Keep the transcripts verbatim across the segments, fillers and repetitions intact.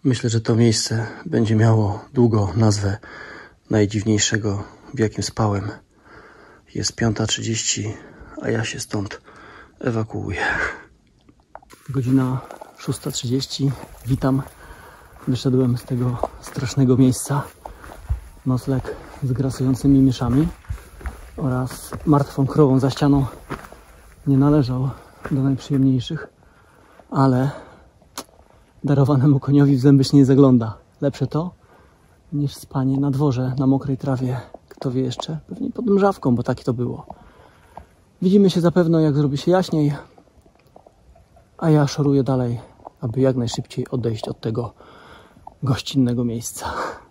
Myślę, że to miejsce będzie miało długo nazwę najdziwniejszego, w jakim spałem. Jest piąta trzydzieści, a ja się stąd ewakuuję. Godzina szósta trzydzieści. Witam. Wyszedłem z tego strasznego miejsca. Nocleg z grasującymi myszami oraz martwą krową za ścianą nie należał do najprzyjemniejszych, ale darowanemu koniowi w zęby się nie zagląda. Lepsze to niż spanie na dworze, na mokrej trawie. Kto wie jeszcze? Pewnie pod mrzawką, bo tak to było. Widzimy się zapewne, jak zrobi się jaśniej, a ja szoruję dalej, aby jak najszybciej odejść od tego gościnnego miejsca.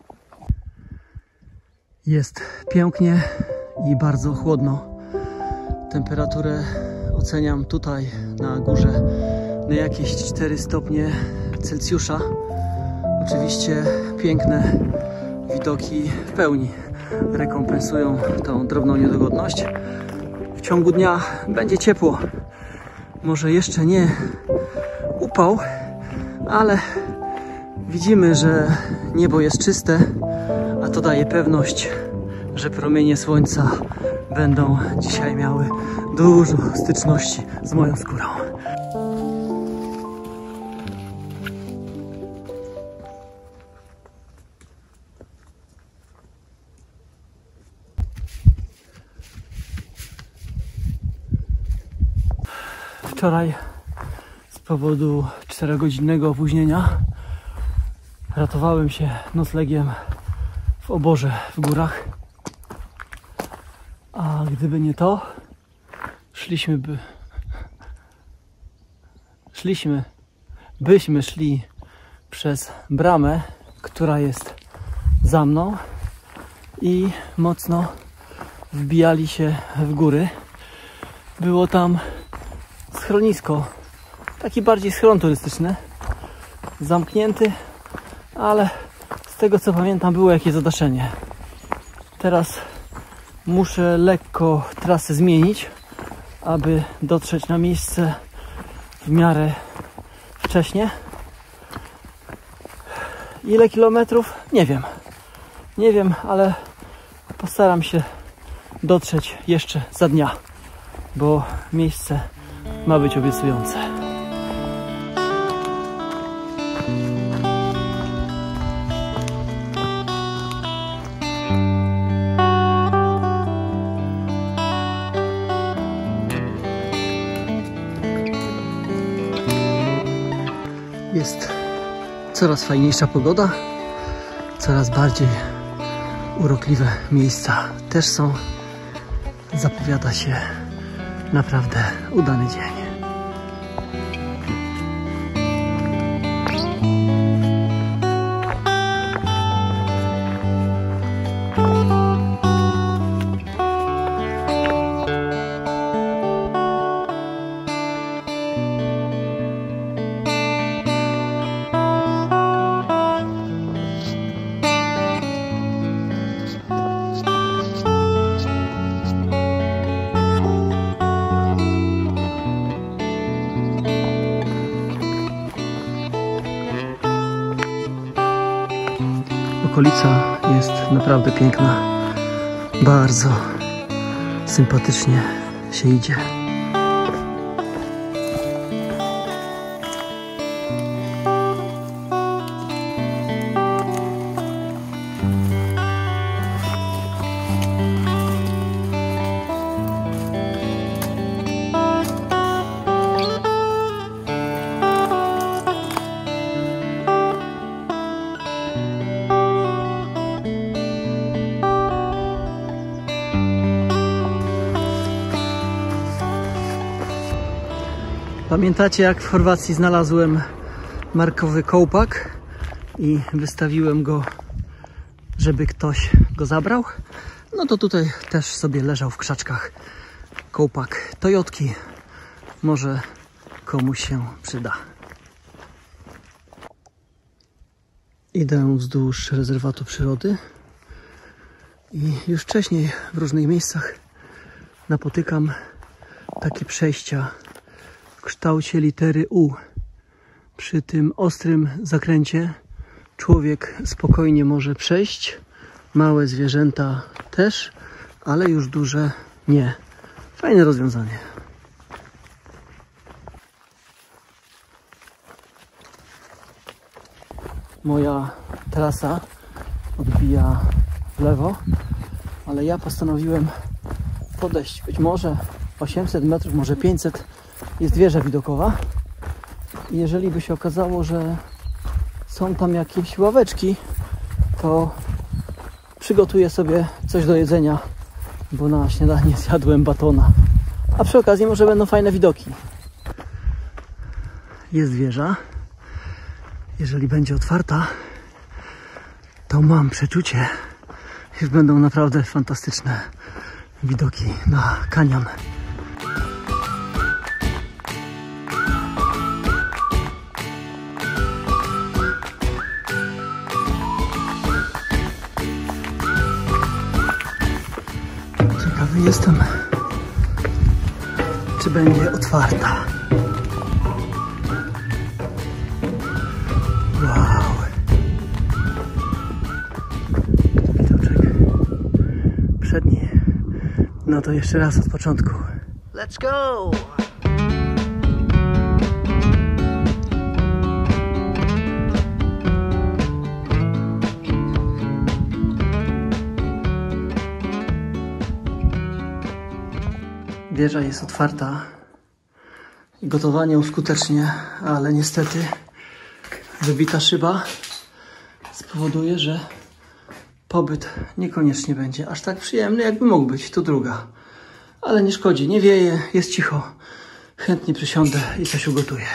Jest pięknie i bardzo chłodno. Temperaturę oceniam tutaj na górze na jakieś cztery stopnie Celsjusza. Oczywiście piękne widoki w pełni rekompensują tą drobną niedogodność. W ciągu dnia będzie ciepło. Może jeszcze nie upał, ale widzimy, że niebo jest czyste, a to daje pewność, że promienie słońca będą dzisiaj miały dużo styczności z moją skórą. Wczoraj z powodu czterogodzinnego opóźnienia ratowałem się noclegiem w oborze w górach, a gdyby nie to, szliśmy by szliśmy byśmy szli przez bramę, która jest za mną, i mocno wbijali się w góry. Było tam schronisko, taki bardziej schron turystyczny, zamknięty, ale z tego co pamiętam było jakieś zadaszenie. Teraz muszę lekko trasę zmienić, aby dotrzeć na miejsce w miarę wcześnie. Ile kilometrów? Nie wiem. Nie wiem, ale postaram się dotrzeć jeszcze za dnia, bo miejsce ma być obiecujące. Jest coraz fajniejsza pogoda, coraz bardziej urokliwe miejsca też są. Zapowiada się naprawdę udany dzień. Okolica jest naprawdę piękna. Bardzo sympatycznie się idzie. Pamiętacie, jak w Chorwacji znalazłem markowy kołpak i wystawiłem go, żeby ktoś go zabrał? No to tutaj też sobie leżał w krzaczkach kołpak Toyotki. Może komuś się przyda. Idę wzdłuż rezerwatu przyrody i już wcześniej w różnych miejscach napotykam takie przejścia w kształcie litery U. Przy tym ostrym zakręcie człowiek spokojnie może przejść. Małe zwierzęta też, ale już duże nie. Fajne rozwiązanie. Moja trasa odbija w lewo, ale ja postanowiłem podejść być może osiemset metrów, może pięćset. Jest wieża widokowa i jeżeli by się okazało, że są tam jakieś ławeczki, to przygotuję sobie coś do jedzenia, bo na śniadanie zjadłem batona. A przy okazji może będą fajne widoki. Jest wieża. Jeżeli będzie otwarta, to mam przeczucie, że będą naprawdę fantastyczne widoki na kanion. Ciekawy jestem, czy będzie otwarta. Wow. Widoczek przedni. No to jeszcze raz od początku. Let's go! Wieża jest otwarta. Gotowanie uskutecznie, ale niestety wybita szyba spowoduje, że pobyt niekoniecznie będzie aż tak przyjemny, jakby mógł być. Tu druga. Ale nie szkodzi, nie wieje, jest cicho. Chętnie przysiądę i coś ugotuję.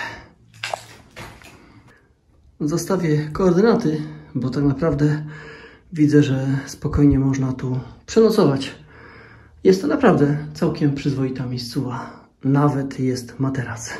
Zostawię koordynaty, bo tak naprawdę widzę, że spokojnie można tu przenocować. Jest to naprawdę całkiem przyzwoita miejscowa. Nawet jest materac.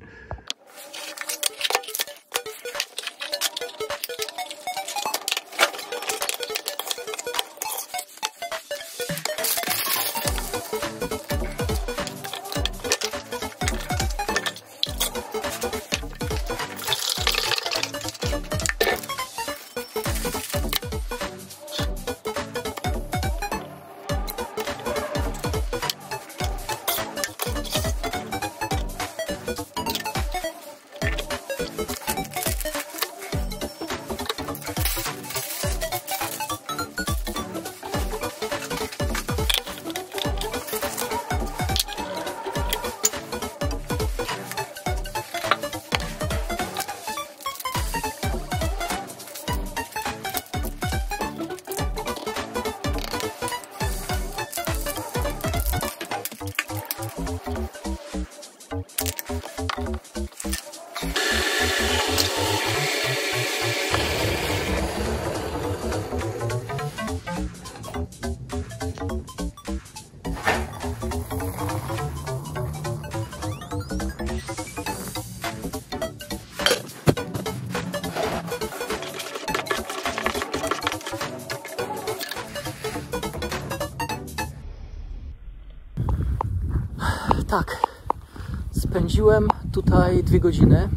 Tak, spędziłem tutaj dwie godziny.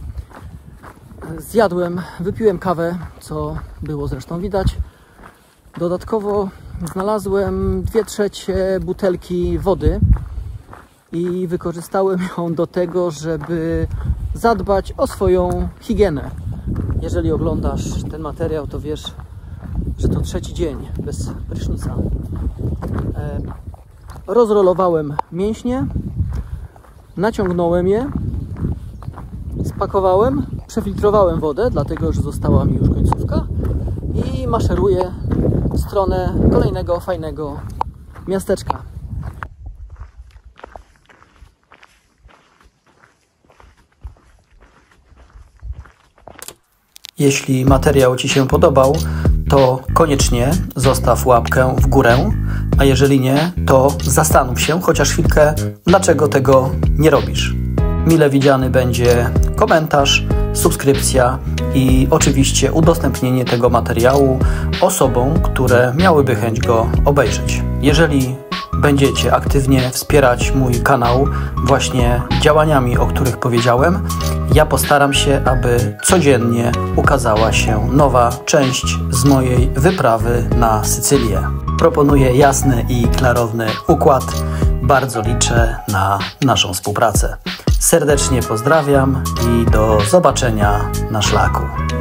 Zjadłem, wypiłem kawę, co było zresztą widać. Dodatkowo znalazłem dwie trzecie butelki wody i wykorzystałem ją do tego, żeby zadbać o swoją higienę. Jeżeli oglądasz ten materiał, to wiesz, że to trzeci dzień bez prysznica. Rozrolowałem mięśnie, naciągnąłem je, spakowałem, przefiltrowałem wodę, dlatego że została mi już końcówka i maszeruję w stronę kolejnego fajnego miasteczka. Jeśli materiał Ci się podobał, to koniecznie zostaw łapkę w górę, a jeżeli nie, to zastanów się chociaż chwilkę, dlaczego tego nie robisz. Mile widziany będzie komentarz, subskrypcja i oczywiście udostępnienie tego materiału osobom, które miałyby chęć go obejrzeć. Jeżeli będziecie aktywnie wspierać mój kanał właśnie działaniami, o których powiedziałem, ja postaram się, aby codziennie ukazała się nowa część z mojej wyprawy na Sycylię. Proponuję jasny i klarowny układ. Bardzo liczę na naszą współpracę. Serdecznie pozdrawiam i do zobaczenia na szlaku.